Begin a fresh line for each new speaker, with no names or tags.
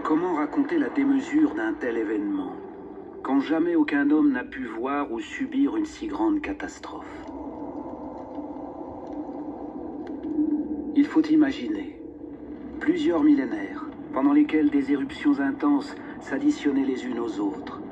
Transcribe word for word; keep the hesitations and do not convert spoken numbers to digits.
Comment raconter la démesure d'un tel événement, quand jamais aucun homme n'a pu voir ou subir une si grande catastrophe? Il faut imaginer plusieurs millénaires, pendant lesquels des éruptions intenses s'additionnaient les unes aux autres,